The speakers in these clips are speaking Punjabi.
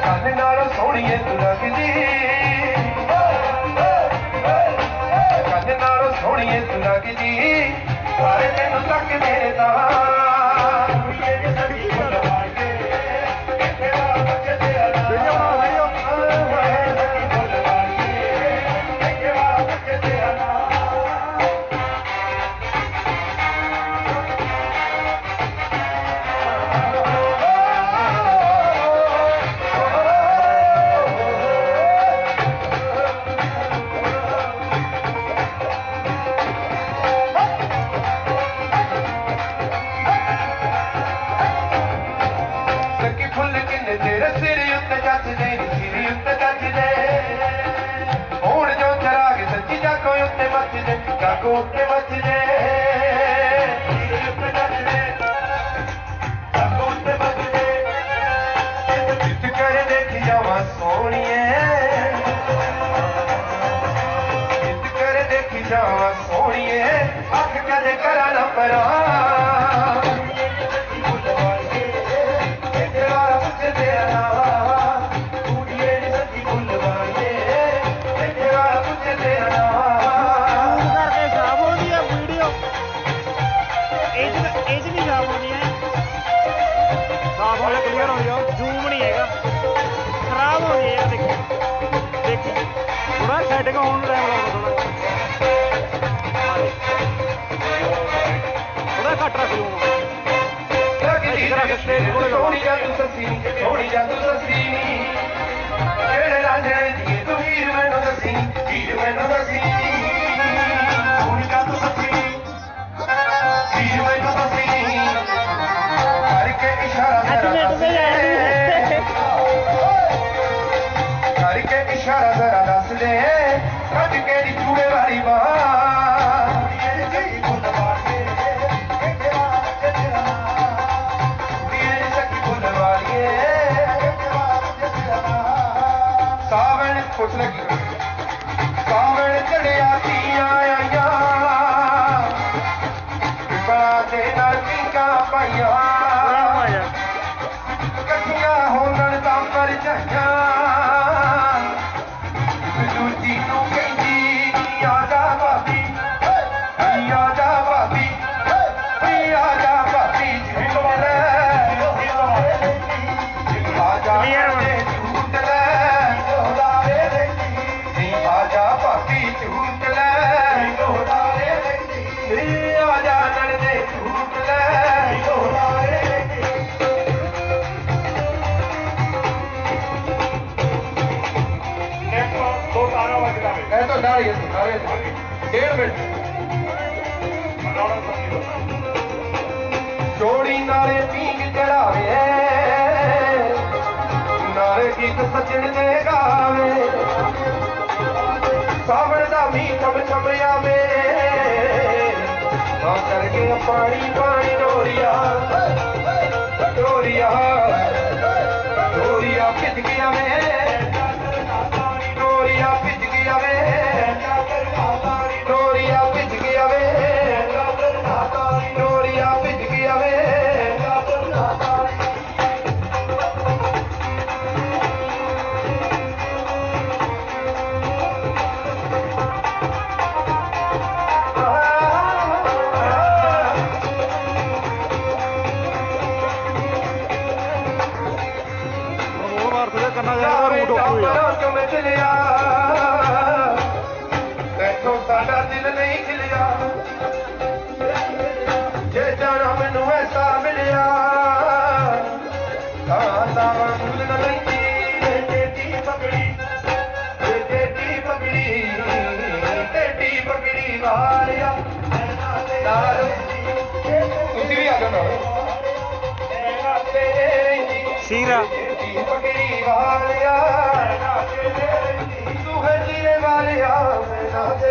ਕੰਨ ਨਾਲ ਸੋਹਣੀਏ ਤੂੰ ਲੱਗਦੀ ਕੰਨ ਨਾਲ ਸੋਹਣੀਏ ਤੂੰ ਲੱਗਦੀ ਸਾਰੇ ਤੈਨੂੰ ਤੱਕਦੇ ਨੇ ਤਾਂ तेरे सिर उत्ते जचदे सिर उत्ते जचदे हुण जो चराग सच्ची जागो उत्ते मचदे जागो उत्ते मचदे सिर उत्ते जचदे जागो उत्ते मचदे जित कर देखी जावां सोहणीए जित कर देखी जावां सोहणीए अख कदे करा ना परा सेटिंग होने टाइम लगाना थोड़ा घट रख लूँ इशारा जरा दस दे कट केड़ी चूड़े वाली सावन कुछ लगी सावन चढ़िया पिया आइया दे नाल टीका पाइया कठिया होलन तां पर जाइया जोड़ी नाले पींग चढ़ावे नाले गीत सजन दे गावे सावन दा मी छम छम आवे ना करके पानी पानी डोरिया डोरिया डोरिया खिच गया वे डोरिया खिच गया वे डोरिया खिच गया वे डोरिया खिच गया वे साडा दिल नहीं खिलिया जे जाना मैनू ऐसा मिलिया फूल न लैंदी टेडी पगड़ी टेडी पगड़ी वालिया तुसी भी आ जाओ सीरा पगड़ी वालिया तू है जीने वालिया मैं दे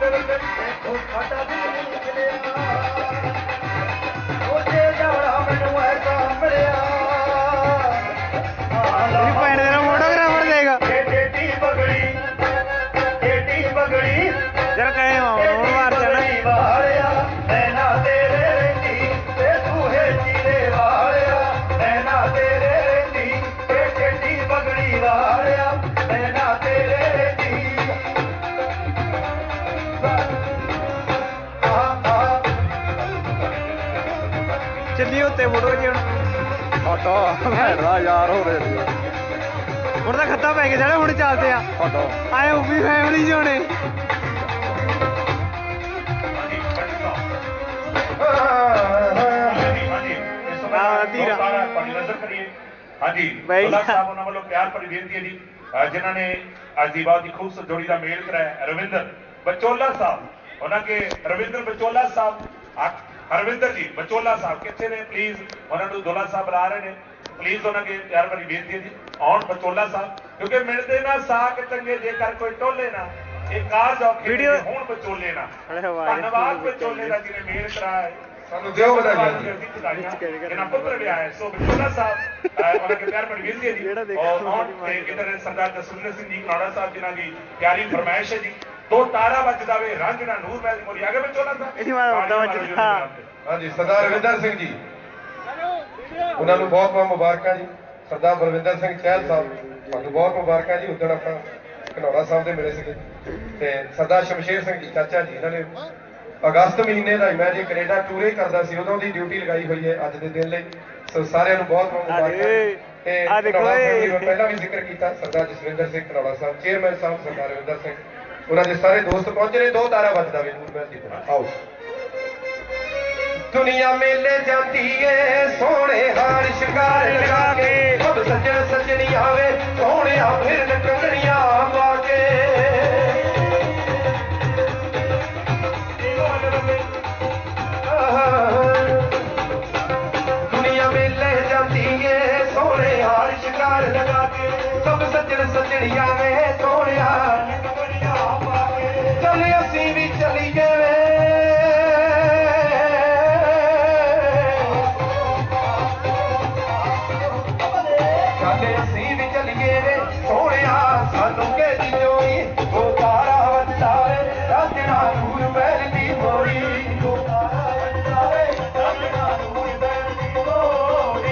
ਭੈਣ ਤੇਰਾ ਫੋਟੋਗ੍ਰਾਫਰ ਦੇਗਾ ਜਰ ਕਹੇ ਹੋਰ ਮਾਰ ਜਾਣਾ ਚੱਲੀ ਉੱਤੇ ਫੋਟੋ ਜੀ ਹੁਣ ਫੋਟੋ ਭੈਣਾ ਯਾਰ ਹੋ ਰਹੇ ਹੁਣ ਤਾਂ ਖੱਤਾ ਪੈ ਗਿਆ ਹੁਣ ਚੱਲਦੇ ਆ ਫੋਟੋ ਆਏ ਉਹ ਵੀ ਫੈਮਿਲੀ ਚ ਹੋਣੇ ਹਾਂਜੀ ਦੁੱਲਾ ਸਾਹਿਬ ਉਹਨਾਂ ਵੱਲੋਂ ਪਿਆਰ ਭਰੀ ਬੇਨਤੀ ਹੈ ਜੀ ਜਿਨ੍ਹਾਂ ਨੇ ਅੱਜ ਦੀ ਬਹੁਤ ਹੀ ਖੂਬਸੂਰਤ ਜੋੜੀ ਦਾ ਮੇਲ ਕਰਾਇਆ ਰਵਿੰਦਰ ਬਚੋਲਾ ਸਾਹਿਬ ਉਹਨਾਂ ਕੇ ਰਵਿੰਦਰ ਬਚੋਲਾ ਸਾਹਿਬ ਹਰਵਿੰਦਰ ਜੀ ਬਚੋਲਾ ਸਾਹਿਬ ਕਿੱਥੇ ਨੇ ਪਲੀਜ਼ ਉਹਨਾਂ ਨੂੰ ਦੁੱਲਾ ਸਾਹਿਬ ਬੁਲਾ ਰਹੇ ਨੇ ਪਲੀਜ਼ ਉਹਨਾਂ ਕੇ ਪਿਆਰ ਭਰੀ ਬੇਨਤੀ ਹੈ ਜੀ ਆਉਣ ਬਚੋਲਾ ਸਾਹਿਬ ਕਿਉਂਕਿ ਮਿਲਦੇ ਨਾ ਸਾਕ ਚੰਗੇ ਜੇਕਰ ਕੋਈ ਟੋਲੇ ਨਾ ਇਹ ਕਾਰਜ ਔਖੇ ਹੁਣ ਬਚੋਲੇ ਨਾ ਧੰਨਵਾਦ ਬਚੋਲੇ ਦਾ ਜਿਹਨੇ ਮੇਲ ਕਰਾਇਆ ਸਾਨੂੰ ਦਿਓ ਵਧਾਈਆਂ ਇਹਨਾਂ ਪੁੱਤਰ ਵੀ ਆਏ ਸੋ ਬਚੋਲਾ ਸਾਹਿਬ ਉਹਨਾਂ ਕੇ ਪਿਆਰ ਭਰੀ ਬੇਨਤੀ ਹੈ ਜੀ ਔਰ ਤੇ ਇਧਰ ਸਰਦਾਰ ਜਸਵਿੰਦਰ ਸਿੰਘ ਜੀ ਕਨਾੜਾ ਸਾਹਿਬ ਜਿਨ੍ਹਾਂ ਦੀ ਪਿਆਰੀ ਫਰਮਾਇਸ਼ ਹੈ ਜੀ ਦੋ ਤਾਰਾ ਵੱਜਦਾ ਵੇ ਰਾਂਝਣਾ ਨੂਰ ਮਹਿਲ ਮੋਰੀ ਆਗੇ ਬਚੋਲਾ ਸਾਹਿਬ ਇਹਦੀ ਮਾਰ ਵੱਜਦਾ ਹਾਂਜੀ ਸਰਦਾਰ ਰਵਿੰਦਰ ਸਿੰਘ ਜੀ ਉਹਨਾਂ ਨੂੰ ਬਹੁਤ ਬਹੁਤ ਮੁਬਾਰਕਾਂ ਜੀ ਸਰਦਾਰ ਬਲਵਿੰਦਰ ਸਿੰਘ ਚਹਿਲ ਸਾਹਿਬ ਤੁਹਾਨੂੰ ਬਹੁਤ ਮੁਬਾਰਕਾਂ ਜੀ ਉਦੋਂ ਆਪਾਂ ਘਨੌੜਾ ਸਾਹਿਬ ਦੇ ਮਿਲੇ ਸੀਗੇ ਤੇ ਸਰਦਾਰ ਸ਼ਮਸ਼ੇਰ ਸਿੰਘ ਜੀ ਚਾਚਾ ਜੀ ਇਹਨਾਂ ਨੇ ਅਗਸਤ ਮਹੀਨੇ ਦਾ ਮੈਂ ਜੀ ਕੈਨੇਡਾ ਟੂਰੇ ਕਰਦਾ ਸੀ ਉਦੋਂ ਦੀ ਡਿਊਟੀ ਲਗਾਈ ਹੋਈ ਹੈ ਅੱਜ ਦੇ ਦਿਨ ਲਈ ਸੋ ਸਾਰਿਆਂ ਨੂੰ ਬਹੁਤ ਬਹੁਤ ਮੁਬਾਰਕਾਂ ਤੇ ਘਨੌੜਾ ਸਾਹਿਬ ਮੈਂ ਪਹਿਲਾਂ ਵੀ ਜ਼ਿਕਰ ਕੀਤਾ ਸਰਦਾਰ ਜਸਵਿੰਦਰ ਸਿੰਘ ਘਨੌੜਾ ਸਾਹਿਬ ਚੇਅਰਮੈਨ ਸਾਹਿਬ ਸਰਦਾਰ ਰਵਿੰਦਰ ਸਿੰਘ ਉਹਨਾਂ ਦੇ ਸਾਰੇ ਦੋਸਤ ਪਹੁੰਚੇ ਨੇ ਦੋ ਤਾਰਾ ਵੱਜਦਾ ਵੇ ਨੂਰ ਮਹਿਲ ਦੀ ਆਓ ਦੁਨੀਆ ਮੇਲੇ ਜਾਂਦੀ ਏ ਸੋਹਣੇ ਹਾਰ ਸ਼ਿੰਗਾਰ ਲਗਾ ਕੇ ਸਭ ਸੱਜਣ ਸੱਜਣੀ ਆਵੇ ਸੋਹਣਿਆ ਫਿਰ ਕੰਗਣੀਆਂ ਪਾ ਕੇ ਦੁਨੀਆ ਮੇਲੇ ਜਾਂਦੀ ਏ ਸੋਹਣੇ ਹਾਰ ਸ਼ਿੰਗਾਰ ਲਗਾ ਕੇ ਸਭ ਸੱਜਣ ਸੱਜਣੀ ਆਵੇ ਸੋਹਣਿਆ ਕੰਗਣੀਆਂ ਪਾ ਕੇ ਚੱਲ ਅਸੀਂ ਵੀ ਚਲੀ ਗਏ ਸਾਨੂੰ ਕੇ ਜੋਈ ਉਹ ਤਾਰਾ ਵੱਜਦਾ ਵੇ ਰਾਜਣਾ ਨੂਰ ਮਹਿਲ ਦੀ ਮੋਰੀ ਉਹ ਤਾਰਾ ਵੱਜਦਾ ਵੇ ਰਾਜਣਾ ਨੂਰ ਮਹਿਲ ਦੀ ਮੋਰੀ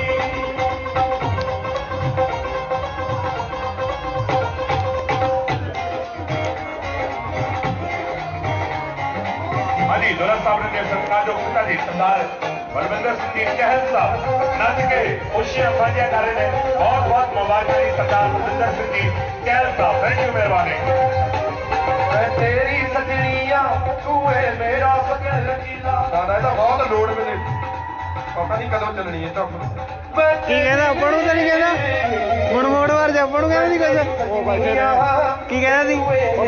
ਹਾਂਜੀ ਦੁੱਲਾ ਸਾਹਿਬ ਨੇ ਸਤਿਕਾਰ ਜੋ ਕੀਤਾ ਜੀ ਸਰਦਾਰ ਬਲਵਿੰਦਰ ਸਿੰਘ ਜੀ ਚਹਿਲ ਸਾਹਿਬ ਨੱਚ ਕੇ ਖੁਸ਼ੀਆਂ ਸਾਂਝੀਆਂ ਕਰ ਰਹੇ ਨੇ ਬਹੁਤ ਬਹੁਤ ਮੁਬਾਰਕਾਂ ਜੀ ਸਰਦਾਰ ਬਲਵਿੰਦਰ ਸਿੰਘ ਜੀ ਚਹਿਲ ਸਾਹਿਬ ਥੈਂਕ ਯੂ ਮਿਹਰਬਾਨੀ ਮੈਂ ਤੇਰੀ ਸਜਣੀਆਂ ਤੂੰ ਏ ਮੇਰਾ ਸਜਣ ਲਕੀਲਾ ਸਾਡਾ ਇਹਦਾ ਬਹੁਤ ਲੋੜ ਮੈਨੂੰ ਪਤਾ ਨਹੀਂ ਕਦੋਂ ਚੱਲਣੀ ਹੈ ਤਾਂ ਕੀ ਕਹਿੰਦਾ ਆਪਾਂ ਨੂੰ ਤਾਂ ਨਹੀਂ ਕਹਿੰਦਾ ਮੁੜ ਮੋੜ ਵਾਰ ਜਾ ਆਪਾਂ ਨੂੰ ਕਹਿੰਦਾ ਨਹੀਂ ਕੁਝ ਕੀ ਕਹਿੰਦਾ ਸੀ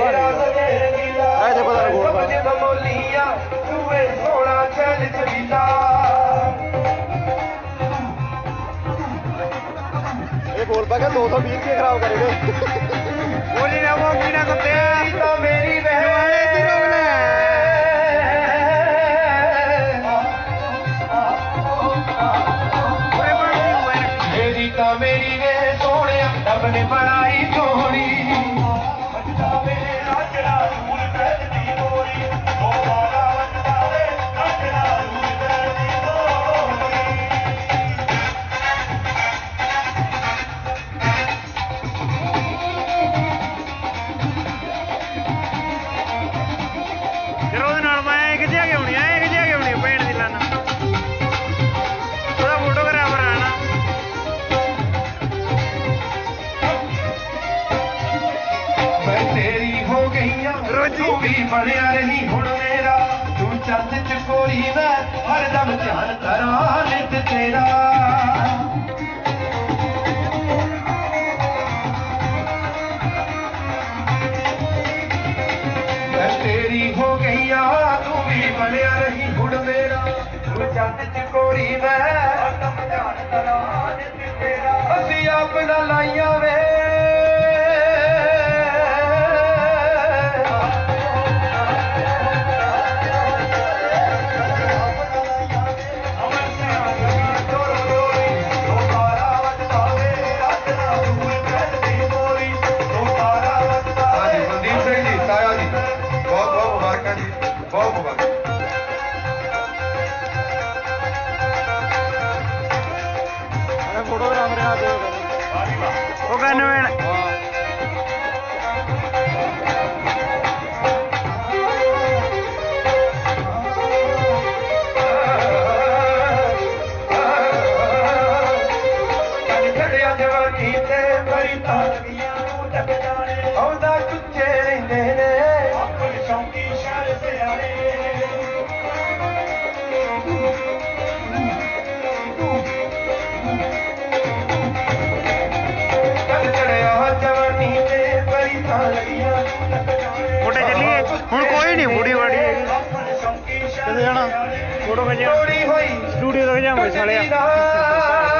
ਐਸੇ ਪਤਾ ਨਹੀਂ ਗੋਲ ਬੋਲੀਆਂ ਤੂੰ ਏ ਸੋਹਣਾ ਚੱਲ ਚਲੀਲਾ ਇਹ ਗੋਲ ਪਾ ਕੇ 220 ਰੁਪਏ ਖਰਾਬ ਕਰੇਗੇ ਬੋਲੀ ਨਾ ਮੋਗੀ ਨਾ ਕੁੱਤਿਆ ਤਾਂ ਮੇਰੀ ਵਹਿਣੇ ਦੀ ਰੋਣਾ ਮੇਰੀ ਤਾਂ ਮੇਰੀ ਵੇ ਸੋਹਣਿਆ ਰੱਬ ਨੇ ਬਣਾਈ ਸੋਹਣੀ ਵੱਜਦਾ ਵੇ ਰਾਜਣਾ ਨੂਰ ਮਹਿਲ ਦੀ ਮੋਰੀ ਉਹ ਤਾਰਾ ਵੱਜਦਾ ਵੇ ਰਾਜਣਾ ਨੂਰ ਮਹਿਲ ਦੀ ਮੋਰੀ ਜਦੋਂ ਉਹਦੇ ਨਾਲ ਮੈਂ ਇੱਕ ਜਿਹਾ ਹੋਣੀ ਆ ਇੱਕ ਜਿਹਾ ਹੋਣੀ ਭੈਣ ਦੀ ਲਾਨਾ ਉਹਦਾ ਫੋਟੋਗ੍ਰਾਫਰ ਆ ਨਾ ਮੈਂ ਤੇਰੀ ਹੋ ਗਈਆਂ ਤੂੰ ਵੀ ਬਣਿਆ ਰਹੀ ਹੁਣ ਮੇਰਾ ਤੂੰ ਚੰਦ ਚਕੋਰੀ ਮੈਂ ਹਰਦਮ ਧਿਆਨ ਕਰਾਂ ਨਿਤ ਤੇਰਾ ਮੈਂ ਤੇਰੀ ਹੋ ਗਈਆਂ ਤੂੰ ਵੀ ਬਣਿਆ ਰਹੀ ਹੁਣ ਮੇਰਾ ਤੂੰ ਚੰਦ ਚਕੋਰੀ ਮੈਂ ਹਰਦਮ ਧਿਆਨ ਕਰਾਂ ਨਿਤ ਤੇਰਾ ਅਸੀਂ ਆਪਣਾ ਲਾਈਆਂ ਵੇ ਆਉਂਦਾ ਕੁੱਚੇ ਰਹਿੰਦੇ ਨੇ ਆਪਣੇ ਸ਼ੌਂਕੀ ਸ਼ਾਇਰ ਸਿਆਣੇ ਕਦ ਚੜਿਆ ਜਵਾਨੀ ਤੇ ਬੜੀ ਥਾਂ ਲੱਗੀਆਂ ਮੁੰਡੇ ਚੱਲੀਏ ਹੁਣ ਕੋਈ ਨਹੀਂ ਬੁੜੀ ਵਾੜੀ ਹੈਗੀ ਕਿੱਥੇ ਜਾਣਾ ਫੋਟੋ ਖਿਚਾ ਹੋਈ ਸਟੂਡੀਓ ਤੱਕ ਜਾਵਾਂਗੇ ਸਾਲਿਆ